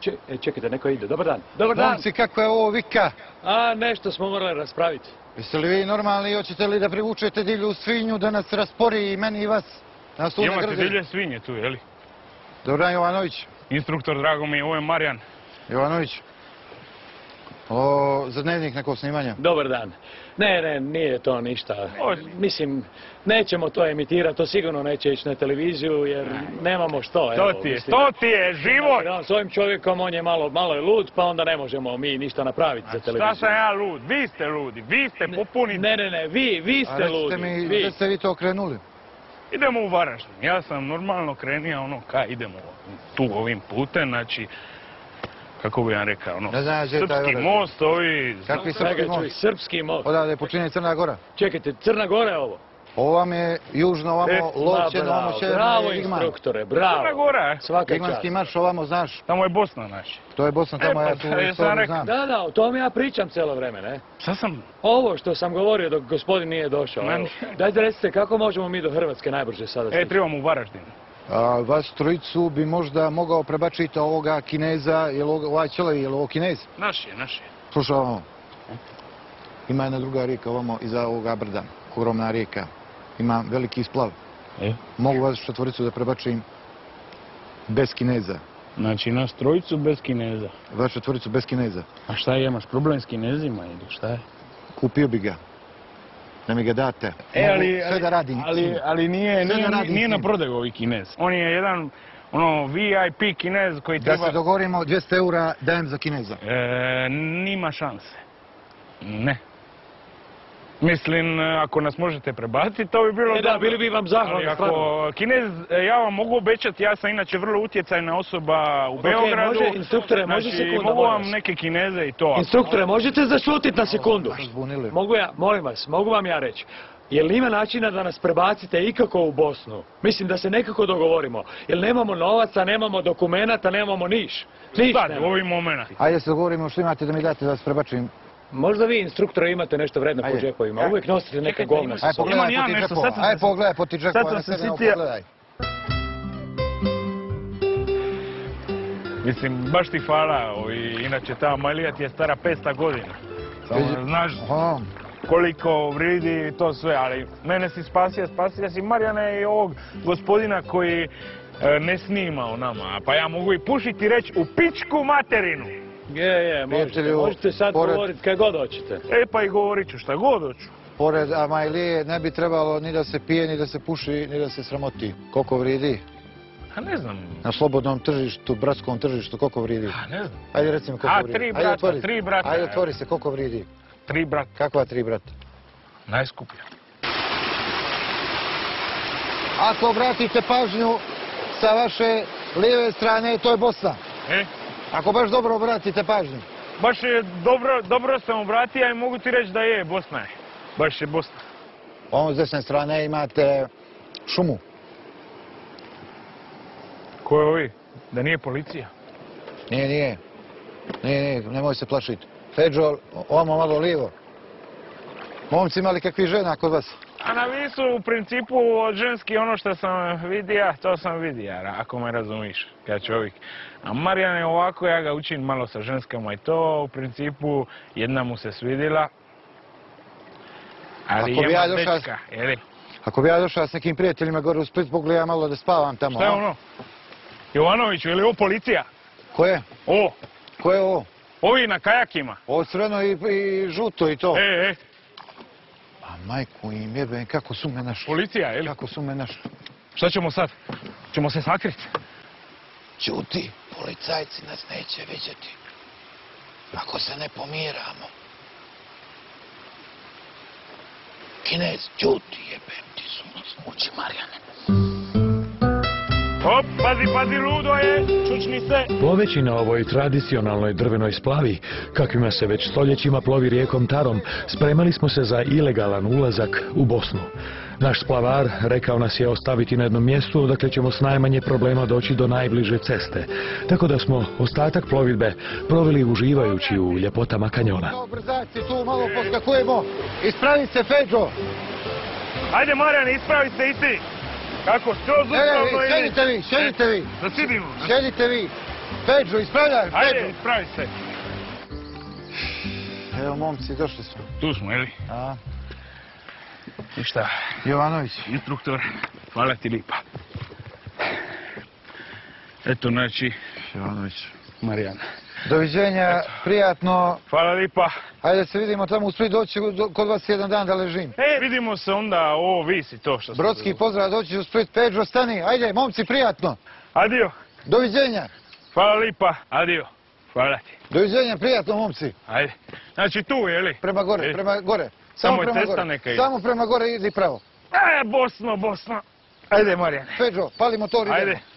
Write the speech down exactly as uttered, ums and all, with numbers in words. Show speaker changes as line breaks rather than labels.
Čekajte, neko ide. Dobar dan. Dobar dan.
Momci, kako je ovo vika?
A, nešto smo morali raspraviti.
Jeste li vi normalni i hoćete li da privučete divlju svinju da nas raspori i meni i vas?
Imate divlje svinje tu, jeli?
Dobar dan, Jovanović.
Instruktor, drago mi je, ovo je Marijan.
Jovanović. O, za dnevnik nekog snimanja.
Dobar dan. Ne, ne, nije to ništa. Mislim, nećemo to emitirati, to sigurno neće ići na televiziju jer nemamo što.
To ti je, to ti je život!
S ovim čovjekom on je malo, malo je lud, pa onda ne možemo mi ništa napraviti za televiziju.
Šta sam ja lud? Vi ste ludi, vi ste popuni...
Ne, ne, ne, vi, vi ste ludi.
A recite mi, gdje ste vi to krenuli?
Idemo u Varaždin. Ja sam normalno krenio ono ka idemo tu ovim putem, znači... Kako bi vam rekao, ono, srpski most, ovi...
Kakvi srpski most?
Srpski most.
Odavde počinje Crna Gora.
Čekajte, Crna Gora je ovo?
Ovo vam je južno, ovamo Lovćeno, ovamo sjeverno
Bravo,
je Igman.
instruktore, bravo.
Crna Gora,
svaka čast.
Igmanski marš, ovamo znaš.
Tamo je Bosna, znači.
To je Bosna, tamo ja tu istoriju znam.
Da, da, o tome ja pričam cijelo vreme, ne?
Šta sam...
Ovo što sam govorio dok gospodin nije došao. Dajte recite, kako možemo mi do Hrvatske najbrže sada stići?
E, trebamo u Varaždin.
Vas trojicu bi možda mogao prebačiti ovoga Kineza, je li ovaj Čelevi, je li ovo Kinez?
Naš je, naš je.
Slušaj ovamo. Ima jedna druga rijeka ovamo iza ovoga brda, ogromna rijeka. Ima veliki splav. Mogu vas četvoricu da prebačim bez Kineza.
Znači nas trojicu bez Kineza.
Vas četvoricu bez Kineza.
A šta je, imaš problem s Kinezima ili šta je?
Kupio bi ga. Da mi ga date.
E, ali,
sve da radim.
Ali, ali nije, nije, nije na prodaju ovi Kinez. On je jedan ono V I P Kinez koji treba...
Da se dogovorimo dvjesto eura dajem za Kineza.
E, nima šanse. Ne. Mislim, ako nas možete prebaciti, to bi bilo...
E da, bili bi vam zahvalni.
Ako Kinez, ja vam mogu obećati, ja sam inače vrlo utjecajna osoba u Beogradu.
Može, instruktore, može sekunda,
mogu vam neke Kineze i to.
Instruktore, možete zašutiti na sekundu? Mogu ja, molim vas, mogu vam ja reći. Jel li ima načina da nas prebacite ikako u Bosnu? Mislim da se nekako dogovorimo. Jel nemamo novaca, nemamo dokumenata, nemamo niš. Niš
Sad, u ovim momentima.
Ajde se dogovorimo što imate da mi date da vas prebačim.
Možda vi, instruktore, imate nešto vredno po džepovima. Uvijek nosite neka govna sa sobom.
Ajde pogledaj po ti džepova, ne sebe pogledaj.
Mislim, baš ti hvala. Inače, ta Amalija ti je stara petsto godina. Znaš koliko vridi to sve, ali mene si spasio, spasio si Marijane i ovog gospodina koji ne snima o nama. Pa ja mogu i pušiti i reći u pičku materinu.
Je, je, možete, možete sad govoriti kaj god hoćete.
E pa i govorit ću šta god hoću.
Pored Amajlije ne bi trebalo ni da se pije, ni da se puši, ni da se sramoti. Koliko vridi?
A ne znam.
Na slobodnom tržištu, bratskom tržištu, koliko vridi?
A ne znam.
Ajde recimo koliko vridi.
A tri brata, tri brata.
Ajde otvori se, koliko vridi?
Tri brata.
Kakva tri brata?
Najskuplja.
Ako obratite pažnju sa vaše lijeve strane, to je Bosna.
E?
Ako baš dobro obratite pažnju.
Baš je dobro, dobro sam obratio i mogu ti reći da je, Bosna je. Baš je Bosna.
Ovom s desne strane imate šumu.
Ko je ovi? Da nije policija?
Nije, nije. Nije, nije, nemoj se plašiti. Feđo, ovamo malo lijevo. Momci imali kakvi žena kod vas?
A na visu u principu od ženski ono što sam vidio, to sam vidio, ako me razumiš, kao čovjek. A Marijan je ovako, ja ga učim malo sa ženskama i to, u principu jedna mu se svidila. Ali ima dečka, jeli?
Ako bi ja došao s nekim prijateljima gore u Split, mogli ja malo da spavam tamo.
Šta je ono? Jovanoviću, je li ovo policija?
Ko je?
Ovo.
Ko je ovo?
Ovi na kajakima.
Ovo crveno i žuto i to.
E, e.
A majku im jebem, kako su me našli.
Policija, jel?
Kako su me našli.
Šta ćemo sad? Ćemo se sakriti?
Ćuti, policajci nas neće vidjeti. Ako se ne pomiramo. Kinez, ćuti, jebem ti su nas. Uči, Marijane.
Hop, pazi, pazi, ludo je, čučni se.
Ploveći na ovoj tradicionalnoj drvenoj splavi, kakvima se već stoljećima plovi rijekom Tarom, spremali smo se za ilegalan ulazak u Bosnu. Naš splavar rekao nas je ostaviti na jednom mjestu odakle ćemo s najmanje problema doći do najbliže ceste. Tako da smo ostatak plovidbe proveli uživajući u ljepotama kanjona.
Brzaci, tu malo poskakujemo. Ispravi se, Feđo.
Ajde, Marijane, ispravi se i ti. Kako, skroz upravno ili...
Sjedite vi, sjedite vi.
Da sidimo.
Sjedite vi. Pedro, ispravljaj!
Ajde, ispravi se.
Evo, momci, došli smo.
Tu smo, jeli?
A,
I šta?
Jovanović.
Instruktor, hvala ti lipa. Eto, znači,
Jovanović.
Marijana.
Doviđenja, prijatno.
Hvala lipa.
Ajde se vidimo tamo u Split, doći ću do- kod vas jedan dan da ležim.
E, vidimo se onda, ovo visi to što se...
Brodski pozdrav, doći ću u Split. Pedro, stani, ajde, momci, prijatno.
Adio.
Doviđenja.
Hvala lipa. Adio. Hvala ti.
Doviđenja, prijatno, momci.
Ajde. Znači tu, jeli?
Prema gore,
E.
prema gore.
Samo
Samo
je
prema
cesta
gore.
neka ide.
Samo prema gore, idi pravo.
E, Bosno, Bosno. Ajde, Marijane.
Pedro, pali motor, idemo.
Ajde.